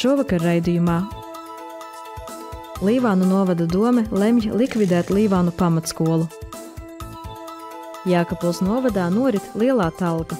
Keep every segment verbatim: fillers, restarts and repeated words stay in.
Šovakar raidījumā Līvānu novada dome lemj likvidēt Līvānu pamatskolu. Jēkabpils novadā norit lielā talka.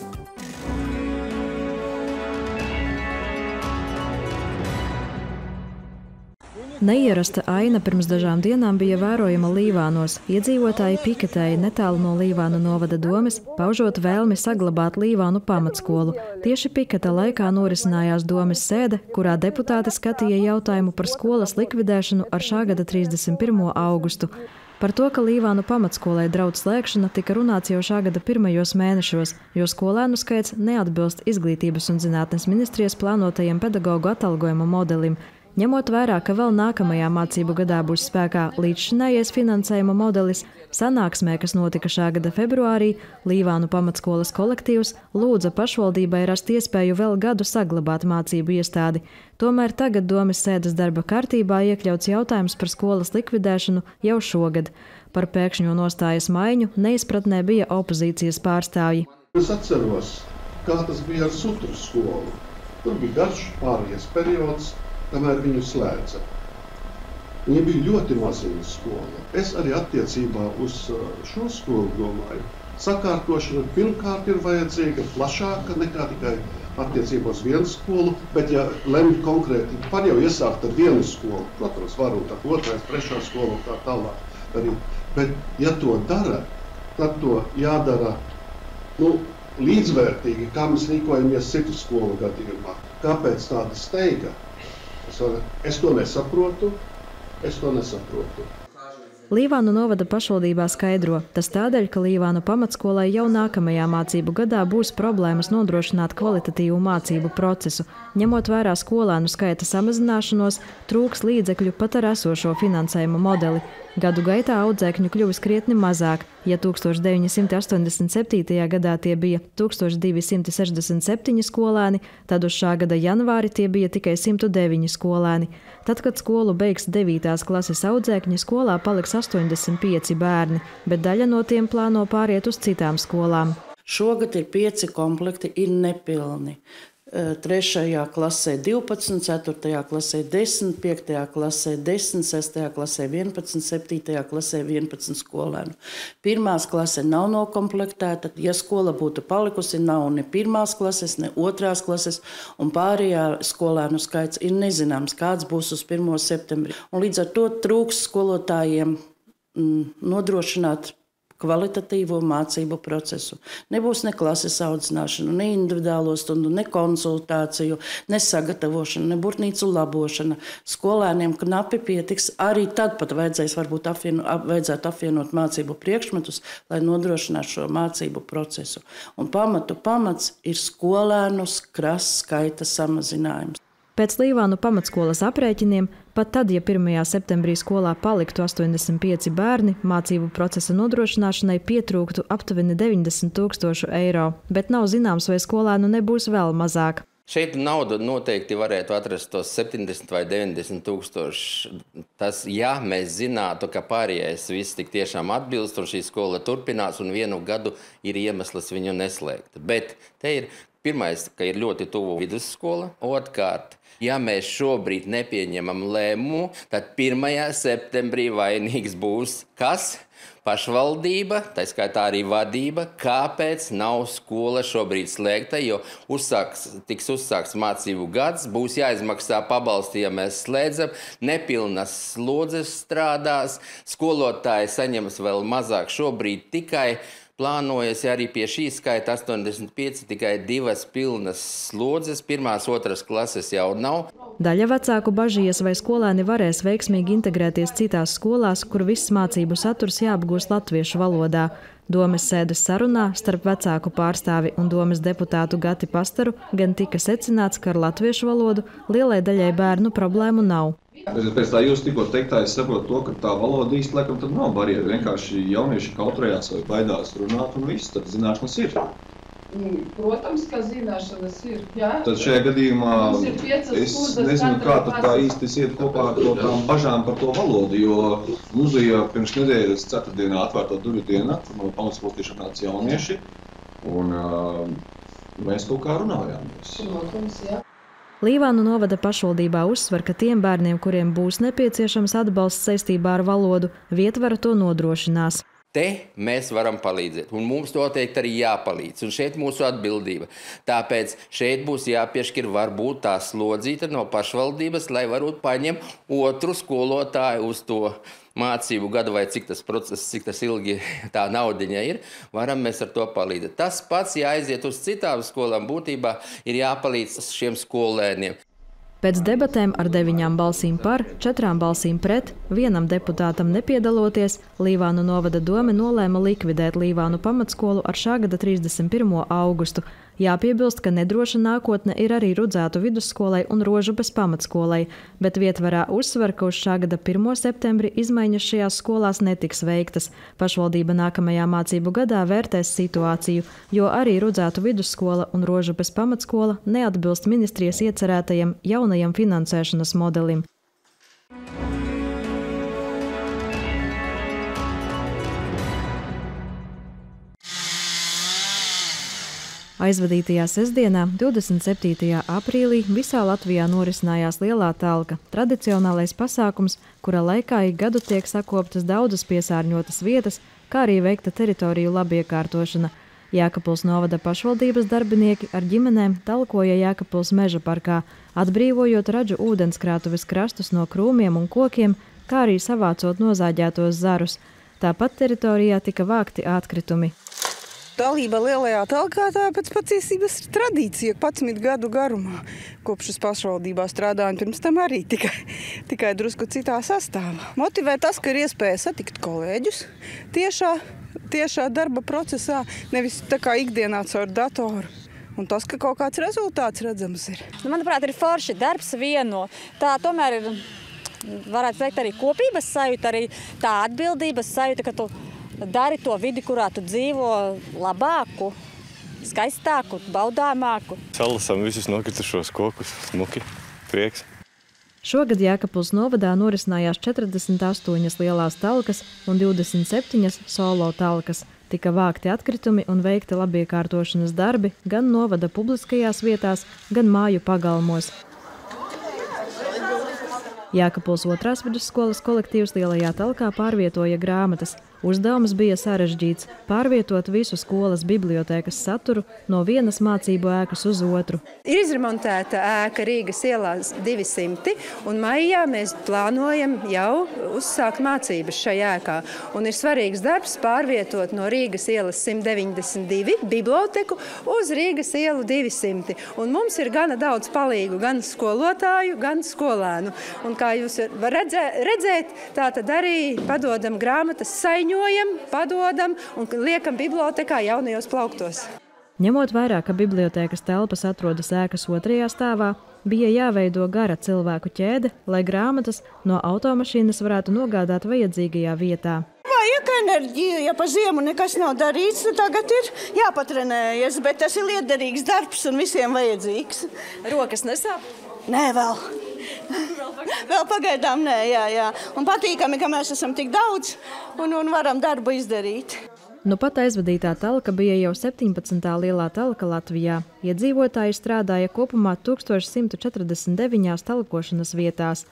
Neierasta aina pirms dažām dienām bija vērojama Līvānos. Iedzīvotāji piketēja netālu no Līvānu novada domes, paužot vēlmi saglabāt Līvānu pamatskolu. Tieši piketa laikā norisinājās domes sēde, kurā deputāti skatīja jautājumu par skolas likvidēšanu ar šā gada trīsdesmit pirmo augustu. Par to, ka Līvānu pamatskolai draudz slēgšana, tika runāts jau šā gada pirmajos mēnešos, jo skolēnu skaits neatbilst Izglītības un zinātnes ministrijas plānotajiem pedagogu atalgojuma modelim. Ņemot vērā, ka vēl nākamajā mācību gadā būs spēkā līdzšinējais finansējuma modelis, sanāksmē, kas notika šā gada februārī, Līvānu pamatskolas kolektīvs lūdza pašvaldībai rast iespēju vēl gadu saglabāt mācību iestādi. Tomēr tagad domes sēdes darba kārtībā iekļauts jautājums par skolas likvidēšanu jau šogad. Par pēkšņo nostājas maiņu neizpratnē bija opozīcijas pārstāvji. Es atceros, kā tas bija ar Sutru skolu. Tur bija garš pārējais periods, kamēr viņu slēdza. Viņa bija ļoti maziņa skola. Es arī attiecībā uz šo skolu domāju, sakārtošana pirmkārt ir vajadzīga plašāka nekā tikai attiecībā uz vienu skolu, bet ja lemj konkrēti, var jau iesākt ar vienu skolu, protams, varbūt ar otrais, trešā skolu tā tālāk arī. Bet ja to dara, tad to jādara nu, līdzvērtīgi, kā mēs rīkojamies citu skolu gadījumā. Kāpēc tāda steiga? Es to nesaprotu, es to nesaprotu. Līvānu novada pašvaldībā skaidro, tas tādēļ, ka Līvānu pamatskolai jau nākamajā mācību gadā būs problēmas nodrošināt kvalitatīvu mācību procesu. Ņemot vērā skolēnu skaita samazināšanos, trūks līdzekļu pat ar esošo finansējuma modeli. Gadu gaitā audzēkņu kļuvis krietni mazāk. Ja tūkstoš deviņi simti astoņdesmit septītajā gadā tie bija tūkstoš divi simti sešdesmit septiņi skolēni, tad uz šā gada janvāri tie bija tikai simt deviņi skolēni. Tad, kad skolu beigs devītās klases audzēkņi, skolā paliks astoņdesmit pieci bērni, bet daļa no tiem plāno pāriet uz citām skolām. Šogad ir pieci komplekti, ir nepilni. Trešajā klasē divpadsmit, ceturtajā klasē desmit, piektajā klasē desmit, sestajā klasē vienpadsmit, septītajā klasē vienpadsmit skolēnu. Pirmās klase nav nokomplektēta, ja skola būtu palikusi, nav ne pirmās klases, ne otrās klases, un pārējā skolēnu skaits ir nezināms, kāds būs uz pirmo septembri. Un līdz ar to trūks skolotājiem mm, nodrošināt kvalitatīvo mācību procesu. Nebūs ne klases audzināšana, ne individuālo stundu, ne konsultāciju, ne sagatavošana, ne burtnīcu labošana. Skolēniem knapi pietiks, arī tad pat vajadzēs varbūt apvieno, ap, vajadzētu apvienot mācību priekšmetus, lai nodrošinātu šo mācību procesu. Un pamatu pamats ir skolēnu krass skaita samazinājums. Pēc Līvānu pamatskolas aprēķiniem, pat tad, ja pirmajā septembrī skolā paliktu astoņdesmit pieci bērni, mācību procesa nodrošināšanai pietrūktu aptuveni deviņdesmit tūkstošu eiro, bet nav zināms, vai skolēnu nebūs vēl mazāk. Šeit nauda noteikti varētu atrast tos septiņdesmit vai deviņdesmit tūkstoši. Tas, ja mēs zinātu, ka pārējais viss tik tiešām atbilst un šī skola turpinās un vienu gadu ir iemesls viņu neslēgt. Bet te ir pirmais, ka ir ļoti tuvu vidusskola. Otrkārt, ja mēs šobrīd nepieņemam lēmumu, tad pirmajā septembrī vainīgs būs kas? Pašvaldība, tā skaitā arī vadība, kāpēc nav skola šobrīd slēgta, jo uzsāks, tiks uzsāks mācību gads, būs jāizmaksā pabalsti, ja mēs slēdzam, nepilnas slodzes strādās, skolotāji saņems vēl mazāk šobrīd tikai. Plānojas arī pie šī skaita astoņdesmit pieci, tikai divas pilnas slodzes, pirmās, otras klases jau nav. Daļa vecāku bažījies, vai skolēni varēs veiksmīgi integrēties citās skolās, kur viss mācību saturs jāapgūst latviešu valodā. Domes sēdes sarunā starp vecāku pārstāvi un domes deputātu Gati Pastaru gan tika secināts, ka ar latviešu valodu lielai daļai bērnu problēmu nav. Pēc tā jūs tikko teiktā, es saprotu to, ka tā valoda īsti laikam tad nav barjera. Vienkārši jaunieši kautrējās vai baidās runāt un viss, tad zināšanas ir. Protams, ka zināšanas ir, jā. Tad šajā gadījumā es nezinu, kā tad tā īsti iet kopā ar to tām bažām par to valodu, jo mums bija pirms nedēļas ceturtdienā atvērto durvju diena, no pamatskolas tieši nāca jaunieši, un uh, mēs kaut kā runājāmies. Protams, jā. Līvānu novada pašvaldībā uzsver, ka tiem bērniem, kuriem būs nepieciešams atbalsts saistībā ar valodu, vietvara to nodrošinās. Te mēs varam palīdzēt, un mums noteikti arī jāpalīdz, un šeit mūsu atbildība. Tāpēc šeit būs jāpiešķir varbūt tā slodzīta no pašvaldības, lai varbūt paņem otru skolotāju uz to mācību gadu, vai cik tas process, cik tas ilgi tā naudiņa ir, varam mēs ar to palīdzēt. Tas pats jāaiziet uz citām skolām, būtībā ir jāpalīdz šiem skolēniem. Pēc debatēm ar deviņām balsīm par, četrām balsīm pret, vienam deputātam nepiedaloties, Līvānu novada dome nolēma likvidēt Līvānu pamatskolu ar šā gada trīsdesmit pirmo augustu. Jāpiebilst, ka nedroša nākotne ir arī Rudzētu vidusskolai un Rožupes pamatskolai, bet vietvarā uzsver, ka uz šā gada pirmo septembri izmaiņas šajās skolās netiks veiktas. Pašvaldība nākamajā mācību gadā vērtēs situāciju, jo arī Rudzētu vidusskola un Rožupes pamatskola neatbilst ministrijas iecerētajam jaunajam finansēšanas modelim. Aizvadītajā sestdienā, divdesmit septītajā aprīlī, visā Latvijā norisinājās Lielā talka, tradicionālais pasākums, kura laikā ik gadu tiek sakoptas daudzas piesārņotas vietas, kā arī veikta teritoriju labiekārtošana. Jēkabpils novada pašvaldības darbinieki ar ģimenēm talkoja Jēkabpils meža parkā, atbrīvojot Radžu ūdenskrātuves krastus no krūmiem un kokiem, kā arī savācot nozāģētos zarus. Tāpat teritorijā tika vākti atkritumi. Dalība Lielajā talkā tā pēc patiesības ir tradīcija padsmit gadu garumā. Kopš uz pašvaldībā strādājam, pirms tam arī tikai, tikai drusku citā sastāvā. Motivē tas, ka ir iespēja satikt kolēģus tiešā, tiešā darba procesā, nevis tā kā ikdienā caur datoru. Un tas, ka kaut kāds rezultāts redzams ir. Manuprāt, ir forši darbs vieno. Tā tomēr ir, varētu teikt, arī kopības sajūta, arī tā atbildības sajūta, ka tu dari to vidi, kurā tu dzīvo, labāku, skaistāku, baudāmāku. Salasam visus nokritušos kokus, smuki, prieks. Šogad Jēkabpils novadā norisinājās četrdesmit astoņas lielās talkas un divdesmit septiņas solo talkas. Tika vākti atkritumi un veikti labiekārtošanas darbi gan novada publiskajās vietās, gan māju pagalmos. Jēkabpils otrās vidusskolas kolektīvs Lielajā talkā pārvietoja grāmatas. Uzdevums bija sarežģīts – pārvietot visu skolas bibliotēkas saturu no vienas mācību ēkas uz otru. Ir izremontēta ēka Rīgas ielās divi simti, un maijā mēs plānojam jau uzsākt mācības šajā ēkā. Un ir svarīgs darbs pārvietot no Rīgas ielas simt deviņdesmit divi biblioteku uz Rīgas ielu divi simti. Un mums ir gana daudz palīgu, gan skolotāju, gan skolēnu. Un kā jūs varat redzēt, tā tad arī padodam grāmatas saiņu, padodam un liekam bibliotekā jaunajos plauktos. Ņemot vērā, ka bibliotēkas telpas atrodas ēkas otrajā stāvā, bija jāveido gara cilvēku ķēde, lai grāmatas no automašīnas varētu nogādāt vajadzīgajā vietā. Vajag enerģiju, ja pa ziemu nekas nav darīts, tad tagad ir jāpatrenējas, bet tas ir liederīgs darbs un visiem vajadzīgs. Rokas nesāp? Nē, vēl. Vēl pagaidām nē, jā, jā. Un patīkami, ka mēs esam tik daudz un, un varam darbu izdarīt. Nu pat aizvadītā talka bija jau septiņpadsmitā lielā talka Latvijā. Iedzīvotāji strādāja kopumā tūkstoš simt četrdesmit deviņās talkošanas vietās.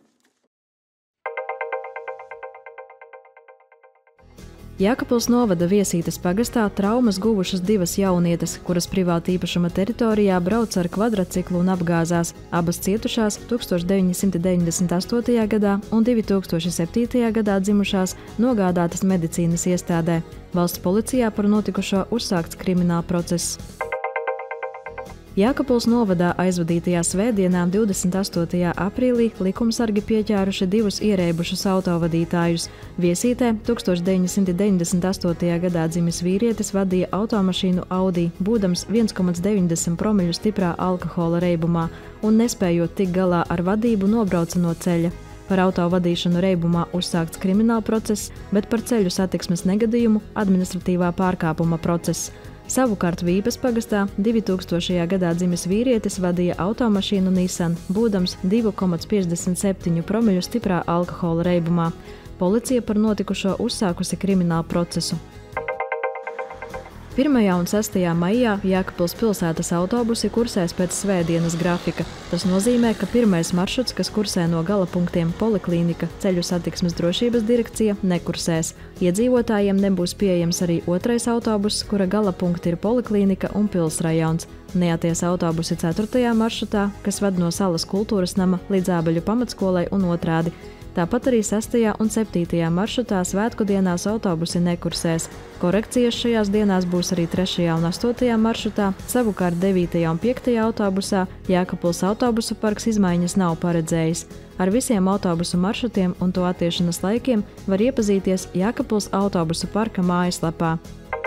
Jēkabpils novada Viesītes pagastā traumas guvušas divas jaunietes, kuras privātīpašuma teritorijā brauc ar kvadraciklu un apgāzās. Abas cietušās tūkstoš deviņi simti deviņdesmit astotajā gadā un divi tūkstoši septītajā gadā dzimušās nogādātas medicīnas iestādē. Valsts policijā par notikušo uzsākts krimināla process. Jēkabpils novadā aizvadītajā svētdienā divdesmit astotajā aprīlī likumsargi pieķēruši divus ierēbušus autovadītājus. Viesītē tūkstoš deviņi simti deviņdesmit astotajā gadā dzimis vīrietis vadīja automašīnu Audi, būdams viens komats deviņdesmit promļu stiprā alkohola reibumā un nespējot tikt galā ar vadību nobrauca no ceļa. Par autovadīšanu reibumā uzsākts krimināla process, bet par ceļu satiksmes negadījumu administratīvā pārkāpuma process. Savukārt Vīpes pagastā divi tūkstošajā gadā dzimis vīrietis vadīja automašīnu Nissan, būdams divi komats piecdesmit septiņu promļu stiprā alkohola reibumā. Policija par notikušo uzsākusi kriminālu procesu. pirmajā un sestajā maijā Jēkabpils pilsētas autobusi kursēs pēc svētdienas grafika. Tas nozīmē, ka pirmais maršruts, kas kursē no galapunktiem Poliklīnika, Ceļu satiksmes drošības direkcija, nekursēs. Iedzīvotājiem nebūs pieejams arī otrais autobus, kura galapunkti ir Poliklīnika un Pilsrajons. Neaties autobusi ceturtajā maršrutā, kas ved no Salas kultūras nama līdz Ābeļu pamatskolai un otrādi. Tāpat arī sestajā un septītajā maršrutā svētku dienās autobusi nekursēs. Korekcijas šajās dienās būs arī trešajā un astotajā maršrutā, savukārt devītajā un piektajā autobusā Jēkabpils autobusu parks izmaiņas nav paredzējis. Ar visiem autobusu maršrutiem un to attiešanas laikiem var iepazīties Jēkabpils autobusu parka mājaslapā.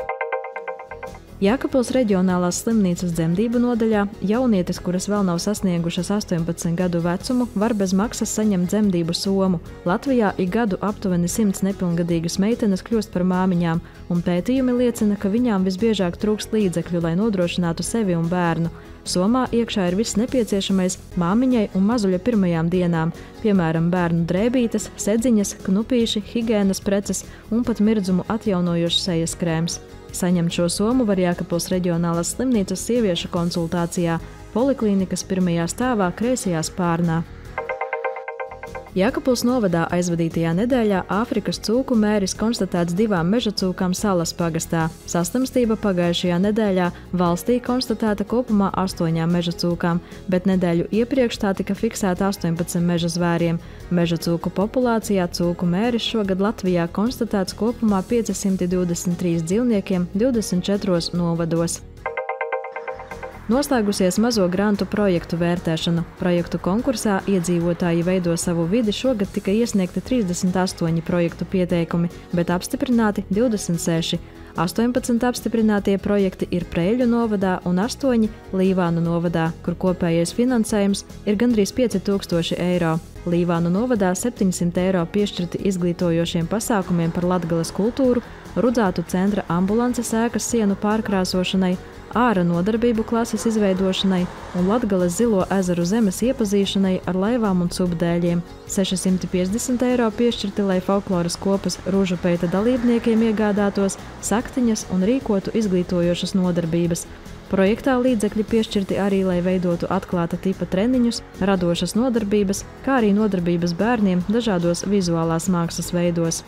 Jēkabpils reģionālās slimnīcas dzemdību nodaļā jaunietes, kuras vēl nav sasniegušas astoņpadsmit gadu vecumu, var bez maksas saņemt dzemdību somu. Latvijā ik gadu aptuveni simts nepilngadīgas meitenes kļūst par māmiņām, un pētījumi liecina, ka viņām visbiežāk trūkst līdzekļu, lai nodrošinātu sevi un bērnu. Somā iekšā ir viss nepieciešamais māmiņai un mazuļa pirmajām dienām, piemēram, bērnu drēbītes, sedziņas, knupīši, higienas preces un pat mirdzumu atjaunojošs sejas krēms. Saņemt šo somu var Jēkabpils reģionālās slimnīcas sieviešu konsultācijā, Poliklīnikas pirmajā stāvā kreisajā spārnā. Jēkabpils novadā aizvadītajā nedēļā Āfrikas cūku mēris konstatēts divām mežacūkām Salas pagastā. Saslimstība pagājušajā nedēļā valstī konstatēta kopumā astoņām mežacūkām, bet nedēļu iepriekš tā tika fiksēta astoņpadsmit meža zvēriem. Mežacūku populācijā cūku mēris šogad Latvijā konstatēts kopumā pieci simti divdesmit trīs dzīvniekiem divdesmit četros novados. Noslēgusies mazo grantu projektu vērtēšana. Projektu konkursā Iedzīvotāji veido savu vidi šogad tika iesniegti trīsdesmit astoņi projektu pieteikumi, bet apstiprināti divdesmit seši. astoņpadsmit apstiprinātie projekti ir Preiļu novadā un astoņi Līvānu novadā, kur kopējais finansējums ir gandrīz pieci tūkstoši eiro. Līvānu novadā septiņsimt eiro piešķirti izglītojošiem pasākumiem par Latgales kultūru, Rudzātu centra ambulances ēkas sienu pārkrāsošanai, āra nodarbību klases izveidošanai un Latgales Zilo ezeru zemes iepazīšanai ar laivām un subdēļiem. seši simti piecdesmit eiro piešķirti, lai folkloras kopas Rūžupeita dalībniekiem iegādātos saktiņas un rīkotu izglītojošas nodarbības. Projektā līdzekļi piešķirti arī, lai veidotu atklāta tipa treniņus, radošas nodarbības, kā arī nodarbības bērniem dažādos vizuālās mākslas veidos.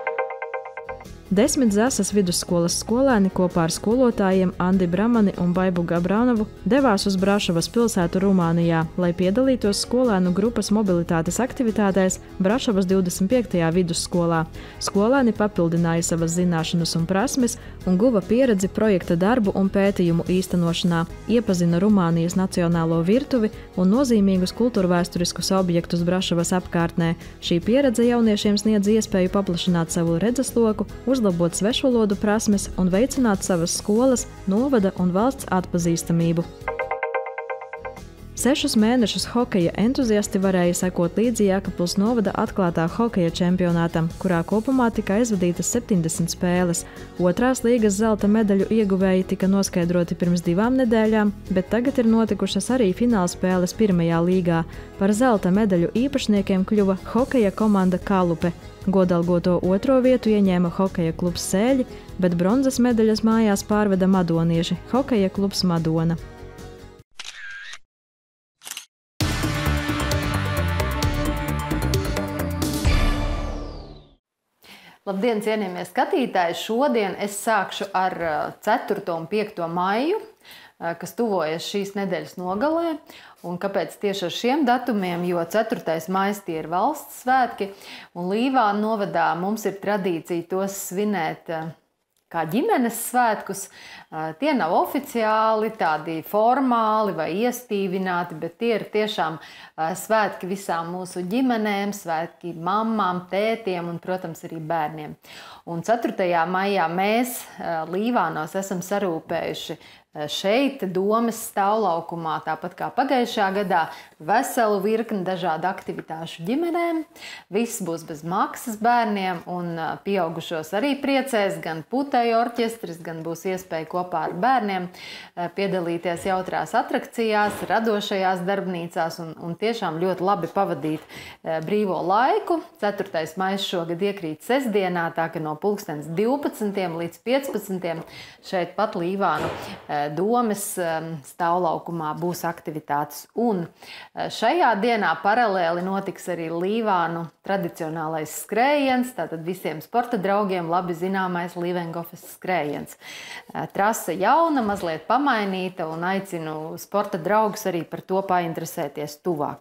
Desmit Zasas vidusskolas skolēni kopā ar skolotājiem Andi Bramani un Baibu Gabranovu devās uz Brašovas pilsētu Rumānijā, lai piedalītos skolēnu grupas mobilitātes aktivitātēs Brašovas divdesmit piektajā vidusskolā. Skolēni papildināja savas zināšanas un prasmes un guva pieredzi projekta darbu un pētījumu īstenošanā, iepazina Rumānijas nacionālo virtuvi un nozīmīgus kultūrvēsturiskus objektus Brašovas apkārtnē. Šī pieredze jauniešiem sniedz iespēju paplašināt savu redzesloku, uzlabot svešvalodu prasmes un veicināt savas skolas, novada un valsts atpazīstamību. Sešus mēnešus hokeja entuziasti varēja sekot līdzi Jēkabpils novada atklātā hokeja čempionātam, kurā kopumā tika aizvadītas septiņdesmit spēles. Otrās līgas zelta medaļu ieguvēji tika noskaidroti pirms divām nedēļām, bet tagad ir notikušas arī fināla spēles pirmajā līgā. Par zelta medaļu īpašniekiem kļuva hokeja komanda Kalupe. Godalgoto otro vietu ieņēma hokeja klubs Sēļi, bet bronzas medaļas mājās pārveda madonieši – hokeja klubs Madona. Labdien, cienījamie skatītāji! Šodien es sākšu ar ceturto un piekto maiju, kas tuvojas šīs nedēļas nogalē. Un kāpēc tieši ar šiem datumiem? Jo ceturtais maijs tie ir valsts svētki, un Līvānu novadā mums ir tradīcija tos svinēt kā ģimenes svētkus. Tie nav oficiāli, tādi formāli vai iestīvināti, bet tie ir tiešām svētki visām mūsu ģimenēm, svētki mammām, tētiem un, protams, arī bērniem. Un ceturtajā maijā mēs Līvānos esam sarūpējuši šeit domes stāvlaukumā, tāpat kā pagājušā gadā, veselu virkni dažādu aktivitāšu ģimenēm. Viss būs bez maksas bērniem un pieaugušos arī priecēs, gan puteju orķestris, gan būs iespēja kopā ar bērniem piedalīties jautrās atrakcijās, radošajās darbnīcās un, un tiešām ļoti labi pavadīt brīvo laiku. ceturtais maijs šogad iekrīt sestdienā, tā ka no pulkstens divpadsmitiem līdz piecpadsmitiem šeit pat Līvānu domes stāvlaukumā būs aktivitātes. Un šajā dienā paralēli notiks arī Līvānu tradicionālais skrējiens, tātad visiem sporta draugiem labi zināmais Līvengofes skrējiens. Trase jauna, mazliet pamainīta un aicinu sporta draugus arī par to painteresēties tuvāk.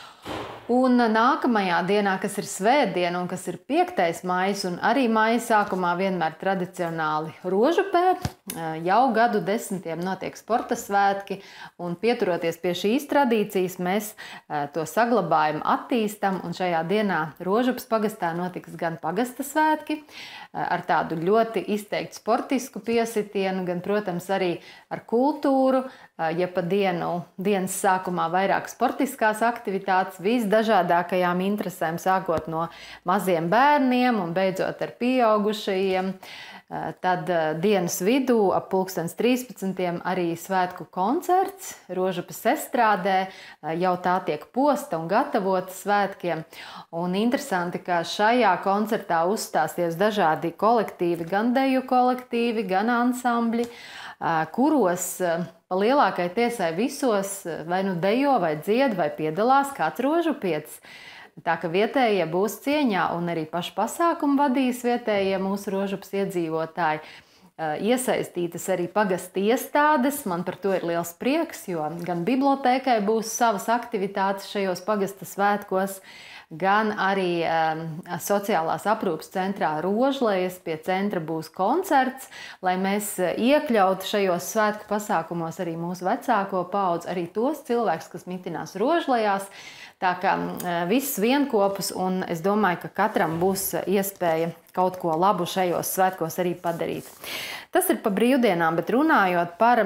Un nākamajā dienā, kas ir svētdiena un kas ir piektais maijs, un arī maija sākumā vienmēr tradicionāli Rožupē, jau gadu desmitiem notiek sporta svētki, un pieturoties pie šīs tradīcijas, mēs to saglabājam, attīstam, un šajā dienā Rožupas pagastā notiks gan pagasta svētki, ar tādu ļoti izteiktu sportisku piesitienu, gan, protams, arī ar kultūru, ja pa dienu, dienas sākumā vairāk sportiskās aktivitātes, visdažādākajām interesēm, sākot no maziem bērniem un beidzot ar pieaugušajiem. Tad dienas vidū ap pulkstens trīspadsmitiem arī svētku koncerts Rožupas estrādē, jau tā tiek posta un gatavota svētkiem. Un interesanti, ka šajā koncertā uzstāsies dažādi kolektīvi, gan deju kolektīvi, gan ansambļi, kuros pa lielākai tiesai visos vai nu dejo, vai dzied, vai piedalās kāds rožupietis. Tā ka vietējie būs cieņā un arī pašu pasākumu vadīs vietējie mūsu Rožupas iedzīvotāji. Iesaistītas arī pagasta iestādes, man par to ir liels prieks, jo gan bibliotēkai būs savas aktivitātes šajos pagasta svētkos, gan arī um, sociālās aprūpes centrā Rožlejas pie centra būs koncerts, lai mēs iekļautu šajos svētku pasākumos arī mūsu vecāko paudzi, arī tos cilvēkus, kas mitinās Rožlejās. Tā kā viss vienkopus, un es domāju, ka katram būs iespēja kaut ko labu šajos svētkos arī padarīt. Tas ir pa brīvdienām, bet runājot par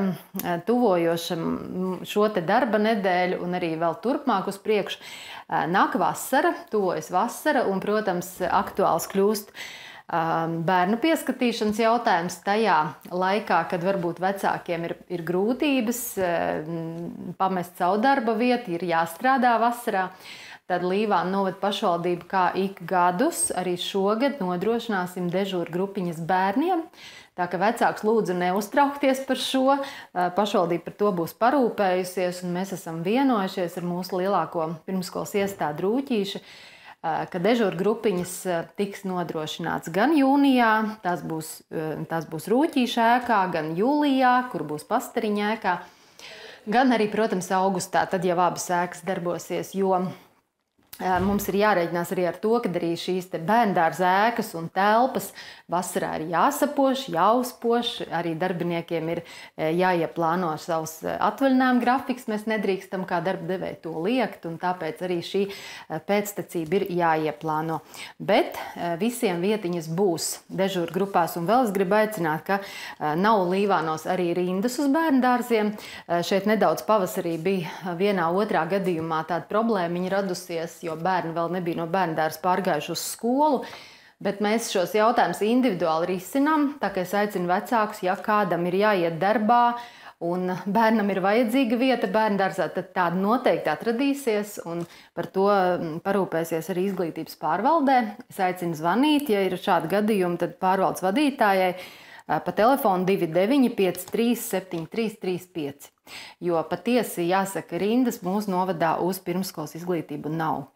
tuvojošam šo te darba nedēļu un arī vēl turpmāk uz priekšu, nāk vasara, tuvojas vasara un, protams, aktuāls kļūst bērnu pieskatīšanas jautājums tajā laikā, kad varbūt vecākiem ir, ir grūtības pamest savu darba vietu, ir jāstrādā vasarā. Tad Līvānu novada pašvaldība kā ik gadus arī šogad nodrošināsim dežūru grupiņas bērniem. Tā ka vecāks lūdzu neuztraukties par šo, pašvaldība par to būs parūpējusies un mēs esam vienojušies ar mūsu lielāko pirmskolas iestādi Rūķīši, ka dežūru grupiņas tiks nodrošināts gan jūnijā, tās būs, tās būs Rūķīša ēkā, gan jūlijā, kur būs Pastariņa ēkā, gan arī, protams, augustā, tad jau abas ēkas darbosies, jo mums ir jārēķinās arī ar to, ka arī šīs te bērndārza ēkas un telpas vasarā ir jāsapoš, jāuzpoš, arī darbiniekiem ir jāieplāno savs atvaļinājuma grafiks, mēs nedrīkstam kā darba devēji to liekt, un tāpēc arī šī pēctecība ir jāieplāno. Bet visiem vietiņas būs dežūru grupās, un vēl es gribu aicināt, ka nav Līvānos arī rindas uz bērndārziem. Šeit nedaudz pavasarī bija vienā otrā gadījumā tāda problēmiņa radusies, jo bērni vēl nebija no bērndārza pārgājuši uz skolu, bet mēs šos jautājumus individuāli risinām, tā kā es aicinu vecākus, ja kādam ir jāiet darbā un bērnam ir vajadzīga vieta bērndārzā, tad tāda noteikti atradīsies un par to parūpēsies arī izglītības pārvaldē. Es aicinu zvanīt, ja ir šādi gadījumi, tad pārvaldes vadītājai pa telefonu divi deviņi pieci trīs septiņi trīs trīs pieci, jo patiesi jāsaka, rindas mūsu novadā uz pirmskolas izglītību nav.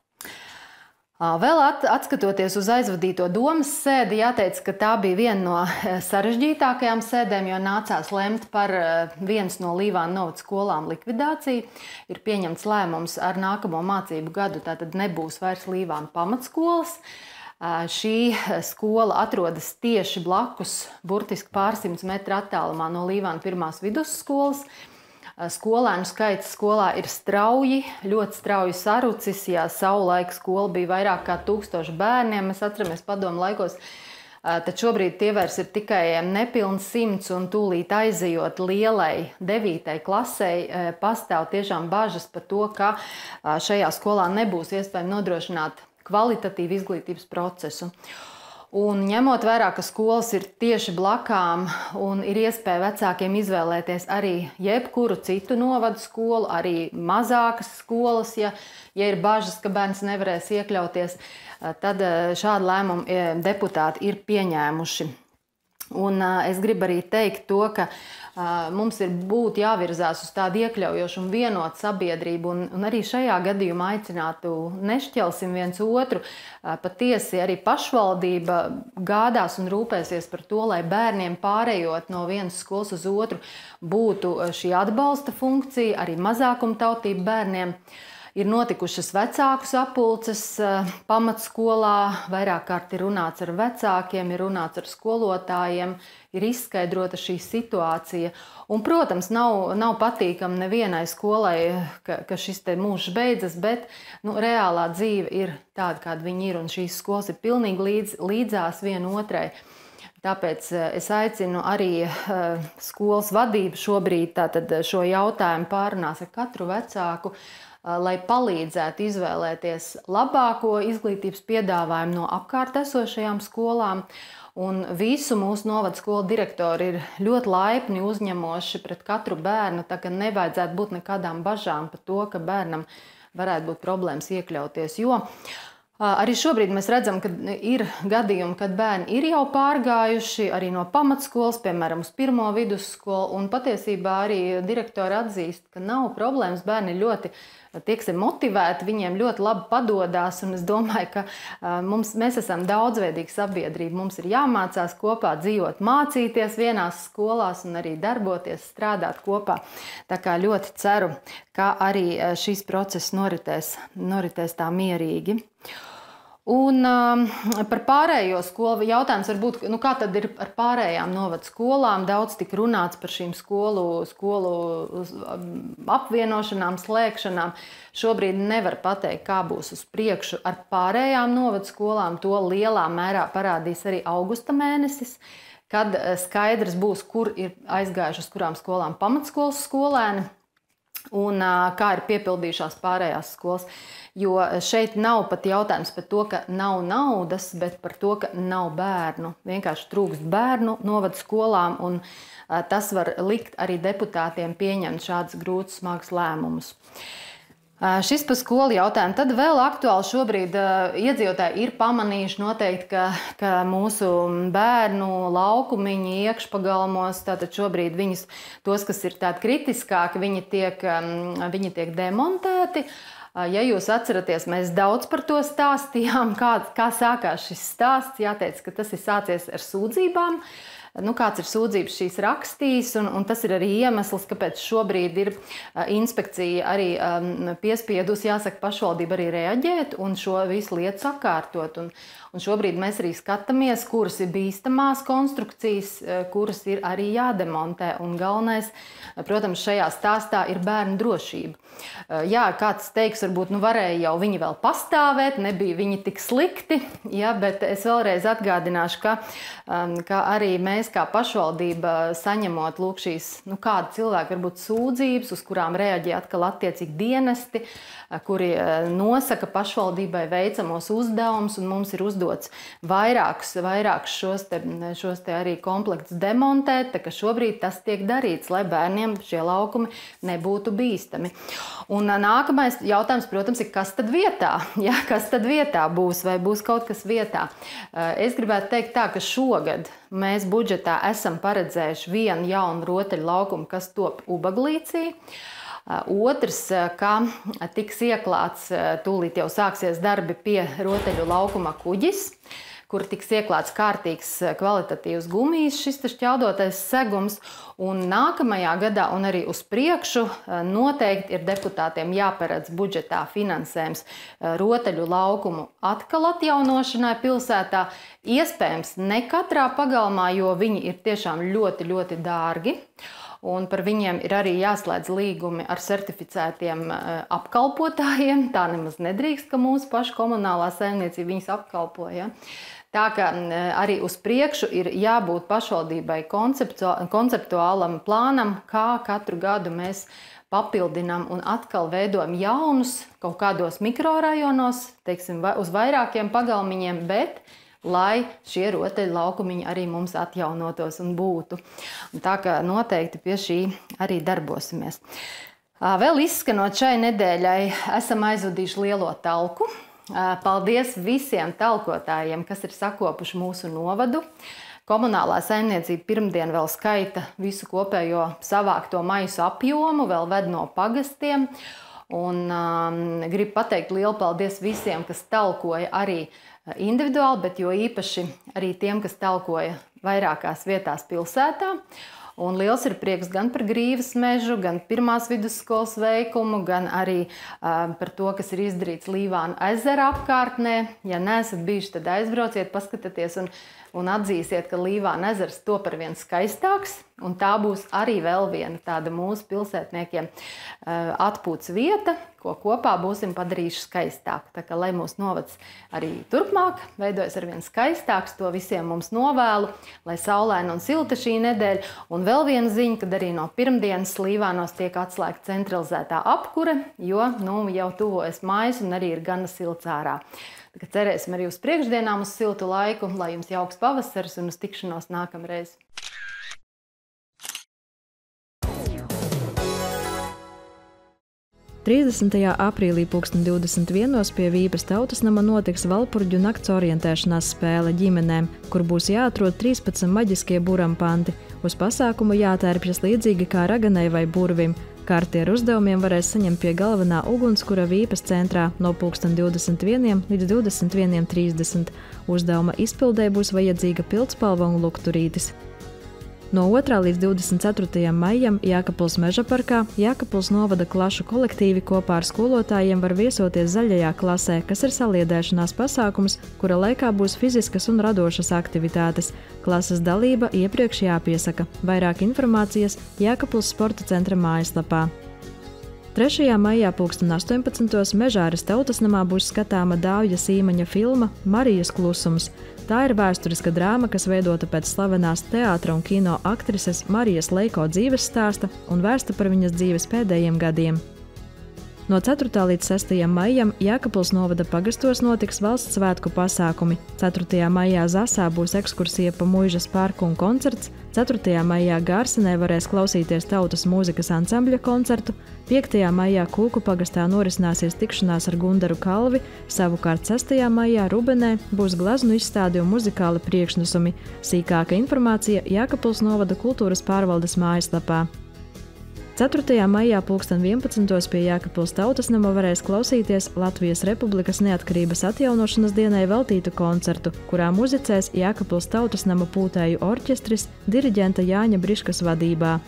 Vēl atskatoties uz aizvadīto domas sēdi, jāteic, ka tā bija viena no sarežģītākajām sēdēm, jo nācās lemt par vienas no Līvānu novadas skolām likvidāciju. Ir pieņemts lēmums ar nākamo mācību gadu, tātad nebūs vairs Līvānu pamatskolas. Šī skola atrodas tieši blakus, burtiski pārsimts metru attālumā no Līvānu pirmās vidusskolas. Skolēnu skaits skolā ir strauji, ļoti strauji sarucis. Ja savulaik skola bija vairāk kā tūkstoši bērniem, mēs atceramies padomu laikos, Tad šobrīd tie vairs ir tikai nepilns simts un tūlīt aizejot lielai devītai klasei, pastāv tiešām bažas par to, ka šajā skolā nebūs iespējams nodrošināt kvalitatīvu izglītības procesu. Un ņemot vērā, ka skolas ir tieši blakām un ir iespēja vecākiem izvēlēties arī jebkuru citu novadu skolu, arī mazākas skolas, ja, ja ir bažas, ka bērns nevarēs iekļauties, tad šādu lēmumu deputāti ir pieņēmuši. Un es gribu arī teikt to, ka mums ir būtu jāvirzās uz tādu iekļaujošu un vienotu sabiedrību, un, un arī šajā gadījumā aicinātu nešķelsim viens otru. Patiesi arī pašvaldība gādās un rūpēsies par to, lai bērniem pārējot no vienas skolas uz otru būtu šī atbalsta funkcija, arī mazākumtautību bērniem. Ir notikušas vecāku sapulces pamatskolā, vairāk kārt ir runāts ar vecākiem, ir runāts ar skolotājiem, ir izskaidrota šī situācija. Un, protams, nav, nav patīkami nevienai skolai, ka, ka šis te mūžs beidzas, bet nu, reālā dzīve ir tāda, kāda viņi ir, un šīs skolas ir pilnīgi līdz, līdzās viena otrai. Tāpēc es aicinu arī skolas vadību šobrīd tātad šo jautājumu pārunās ar katru vecāku, lai palīdzētu izvēlēties labāko izglītības piedāvājumu no apkārt esošajām skolām. Un visu mūsu novada skolu direktori ir ļoti laipni uzņemoši pret katru bērnu, tā ka nevajadzētu būt nekādām bažām par to, ka bērnam varētu būt problēmas iekļauties. Jo arī šobrīd mēs redzam, ka ir gadījumi, kad bērni ir jau pārgājuši arī no pamatskolas, piemēram, uz pirmo vidusskolu, un patiesībā arī direktori atzīst, ka nav problēmas, bērni ir ļoti tieksim, motivēti, viņiem ļoti labi padodās, un es domāju, ka mums, mēs esam daudzveidīga sabiedrība, mums ir jāmācās kopā dzīvot, mācīties vienās skolās un arī darboties, strādāt kopā. Tā kā ļoti ceru, ka arī šīs process noritēs, noritēs tā mierīgi. Un um, par pārējo skolu jautājums varbūt, nu kā tad ir ar pārējām novada skolām? Daudz tik runāts par šīm skolu, skolu apvienošanām, slēgšanām. Šobrīd nevar pateikt, kā būs uz priekšu ar pārējām novada skolām. To lielā mērā parādīs arī augusta mēnesis, kad skaidrs būs, kur ir aizgājuši uz kurām skolām pamatskolas skolēni un uh, kā ir piepildījušās pārējās skolas. Jo šeit nav pat jautājums par to, ka nav naudas, bet par to, ka nav bērnu. Vienkārši trūkst bērnu novada skolām, un tas var likt arī deputātiem pieņemt šādus grūtus, smagus lēmumus. Šis par skolu jautājumu. Tad vēl aktuāli šobrīd iedzīvotāji ir pamanījuši noteikti, ka, ka mūsu bērnu laukumiņi iekšpagalmos, tātad šobrīd viņus, tos, kas ir tādi kritiskāki, viņi tiek, viņi tiek demontēti. Ja jūs atceraties, mēs daudz par to stāstījām, kā, kā sākās šis stāsts. Jāteic, ka tas ir sācies ar sūdzībām. Nu, kāds ir sūdzības šīs rakstījis, un, un tas ir arī iemesls, kāpēc šobrīd ir inspekcija arī um, piespiedusi, jāsaka, pašvaldība arī reaģēt un šo visu lietu sakārtot. Un, un šobrīd mēs arī skatāmies, kuras ir bīstamās konstrukcijas, kuras ir arī jādemontē. Un galvenais, protams, šajā stāstā ir bērnu drošība. Jā, kāds teiks, varbūt nu varēja jau viņi vēl pastāvēt, nebija viņi tik slikti, ja, bet es vēlreiz atgādināšu, ka, um, ka arī mēs kā pašvaldība saņemot lūk šīs, nu kādi cilvēki varbūt sūdzības, uz kurām reaģē atkal attiecīgi dienesti, kuri nosaka pašvaldībai veicamos uzdevumus, un mums ir uzdots vairākus, vairākus šos, te, šos te arī komplektus demontēt, tā ka šobrīd tas tiek darīts, lai bērniem šie laukumi nebūtu bīstami. Un nākamais jautājums, protams, ir, kas tad vietā? Ja, kas tad vietā būs, vai būs kaut kas vietā? Es gribētu teikt tā, ka šogad mēs budžetā esam paredzējuši vienu jaunu rotaļu laukumu, kas top Ubaglīcī. Otrs, ka tiks ieklāts, tūlīt jau sāksies darbi pie rotaļu laukuma Kuģis, kur tiks ieklāts kārtīgs kvalitatīvs gumijs, šis šķeldotais segums. Un nākamajā gadā un arī uz priekšu noteikti ir deputātiem jāparedz budžetā finansējums rotaļu laukumu atkal atjaunošanai pilsētā. Iespējams, ne katrā pagalmā, jo viņi ir tiešām ļoti, ļoti dārgi. Un par viņiem ir arī jāslēdz līgumi ar certificētiem apkalpotājiem. Tā nemaz nedrīkst, ka mūsu paša komunālā saimniecība viņus apkalpo. Ja? Tā ka arī uz priekšu ir jābūt pašvaldībai konceptuālam plānam, kā katru gadu mēs papildinām un atkal veidojam jaunus kaut kādos mikrorajonos, teiksim, uz vairākiem pagalmiņiem, bet lai šie rotaļu laukumiņi arī mums atjaunotos un būtu. Un tā kā noteikti pie šī arī darbosimies. Vēl izskanot šai nedēļai, esam aizvadījuši lielo talku. Paldies visiem talkotājiem, kas ir sakopuši mūsu novadu. Komunālā saimniecība pirmdien vēl skaita visu kopējo savākto maisu apjomu, vēl ved no pagastiem. Un um, gribu pateikt lielu paldies visiem, kas talkoja arī individuāli, bet jo īpaši arī tiem, kas talkoja vairākās vietās pilsētā. Un liels ir prieks gan par Grīvas mežu, gan pirmās vidusskolas veikumu, gan arī uh, par to, kas ir izdarīts Līvānu ezera apkārtnē. Ja neesat bijuši, tad aizbrauciet, paskatieties un, un atzīsiet, ka Līvānu ezers top ar vien skaistāks. Un tā būs arī vēl viena tāda mūsu pilsētniekiem uh, atpūtas vieta, ko kopā būsim padarījuši skaistāku. Tā kā, lai mūsu novads arī turpmāk veidojas ar vien skaistāks, to visiem mums novēlu, lai saulaina un silta šī nedēļa. Un vēl viena ziņa, kad arī no pirmdienas Līvānos tiek atslēgta centralizētā apkure, jo nu, jau tuvojas mājas un arī ir gana silts ārā. Tā kā cerēsim arī uz priekšdienām uz siltu laiku, lai jums jauks pavasaris un uz tikšanos nākamreiz. trīsdesmitajā aprīlī pulksten divdesmit vienos pie Vīpes tautas nama notiks Valpurģu nakts orientēšanās spēle ģimenēm, kur būs jāatrod trīspadsmit maģiskie burampanti. Uz pasākumu jātērpjas līdzīgi kā raganai vai burvim. Karti ar uzdevumiem varēs saņemt pie galvenā ugunskura Vīpes centrā no pulksten divdesmit vieniem līdz divdesmit vieniem trīsdesmit. Uzdevuma izpildē būs vajadzīga pildspalva un lukturītis. No otrā līdz divdesmit ceturtajam maijam Jēkabpils meža parkā Jēkabpils novada klašu kolektīvi kopā ar skolotājiem var viesoties zaļajā klasē, kas ir saliedēšanās pasākums, kura laikā būs fiziskas un radošas aktivitātes. Klases dalība iepriekš jāpiesaka. Vairāk informācijas Jēkabpils sporta centra mājaslapā. trešajā maijā pulksten astoņpadsmitos Mežāres tautas namā būs skatāma Dāvja Sīmaņa filma Marijas klusums. Tā ir vēsturiska drāma, kas veidota pēc slavenās teātra un kino aktrises Marijas Leiko dzīves stāsta un vērsta par viņas dzīves pēdējiem gadiem. No ceturtā līdz sestajam maijam Jēkabpils novada pagastos notiks valsts svētku pasākumi. ceturtajā maijā Zasā būs ekskursija pa Muižas parku un koncerts, ceturtajā maijā Gārsenē varēs klausīties tautas mūzikas ansambļa koncertu, piektajā maijā Kūku pagastā norisināsies tikšanās ar Gundaru Kalvi, savukārt sestajā maijā Rubenē būs gleznu izstādi un muzikāli priekšnesumi. Sīkāka informācija Jēkabpils novada kultūras pārvaldes mājaslapā. ceturtajā maijā pulksten vienpadsmitos pie Jēkabpils tautas nama varēs klausīties Latvijas Republikas neatkarības atjaunošanas dienai veltītu koncertu, kurā muzicēs Jēkabpils tautas nama pūtēju orķestris diriģenta Jāņa Briškas vadībā.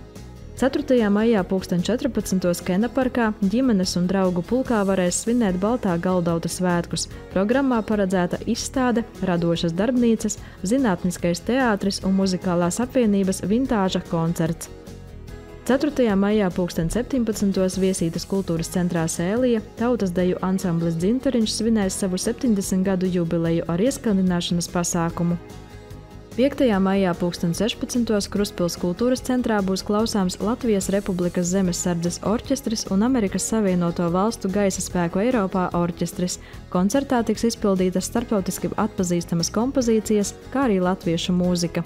ceturtajā maijā pulksten četrpadsmitos Kena parkā ģimenes un draugu pulkā varēs svinēt Baltā galdauta svētkus. Programmā paredzēta izstāde, radošas darbnīcas, zinātniskais teātris un muzikālās apvienības vintāža koncerts. ceturtajā maijā pulksten septiņpadsmitos Viesītes kultūras centrā Sēlija tautas deju ansamblis Dzintariņš svinēs savu septiņdesmit gadu jubileju ar ieskandināšanas pasākumu. piektajā maijā pulksten sešpadsmitos Krustpils kultūras centrā būs klausāms Latvijas Republikas zemesardzes orķestris un Amerikas Savienoto Valstu gaisa spēku Eiropā orķestris. Koncertā tiks izpildītas starptautiski atpazīstamas kompozīcijas, kā arī latviešu mūzika.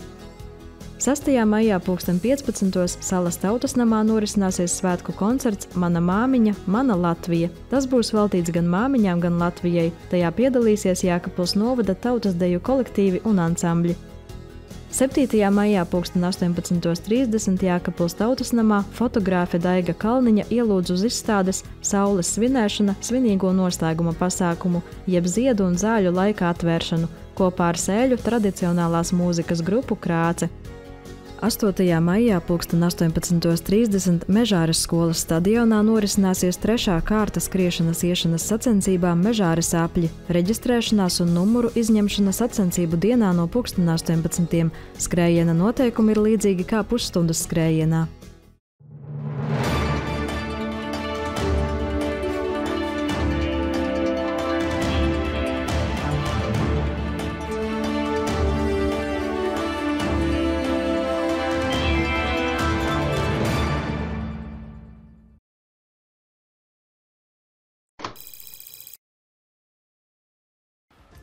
sestajā maijā pulksten piecpadsmitos Salas tautas namā norisināsies svētku koncerts Mana māmiņa, Mana Latvija. Tas būs veltīts gan māmiņām, gan Latvijai. Tajā piedalīsies Jēkabpils novada tautas deju kolektīvi un ansambļi. septītajā maijā pulksten astoņpadsmit trīsdesmit Jēkabpils tautas namā fotogrāfe Daiga Kalniņa ielūdz uz izstādes Saules svinēšana svinīgo noslēguma pasākumu, jeb ziedu un zāļu laika atvēršanu, kopā ar sēļu tradicionālās mūzikas grupu Krāce. astotajā maijā pulksten astoņpadsmit trīsdesmit Mežāres skolas stadionā norisināsies trešā kārta skriešanas iešanas sacensībām Mežāres apļi. Reģistrēšanās un numuru izņemšana sacensību dienā no pulksten astoņpadsmitiem. Skrējiena noteikumi ir līdzīgi kā pusstundas skrējienā.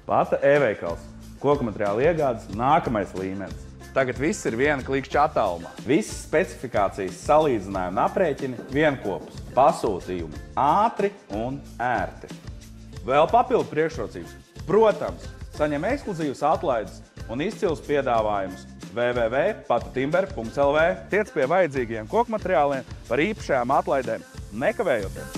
Pata e-veikals. Koku materiāla iegādes nākamais līmenis. Tagad viss ir viena klikšķa attālumā. Visas specifikācijas salīdzinājumi un aprēķini vienkopus. Pasūtījumi ātri un ērti. Vēl papildu priekšrocības. Protams, saņem ekskluzīvas atlaides un izcils piedāvājumus w w w punkt pata timber punkt l v. Tiec pie vajadzīgiem koku materiāliem par īpašajām atlaidēm nekavējoties.